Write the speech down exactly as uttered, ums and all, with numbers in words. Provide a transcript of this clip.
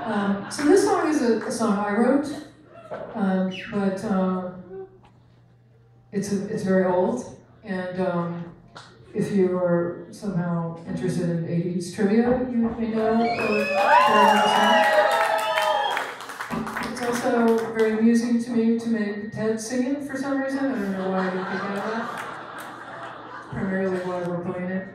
Um, so this song is a, a song I wrote, um, but um, it's a, it's very old, and um, if you are somehow interested in eighties trivia, you may know or know the song. It's also very amusing to me to make Ted sing it for some reason. I don't know why I didn't think of that. Primarily why we're playing it.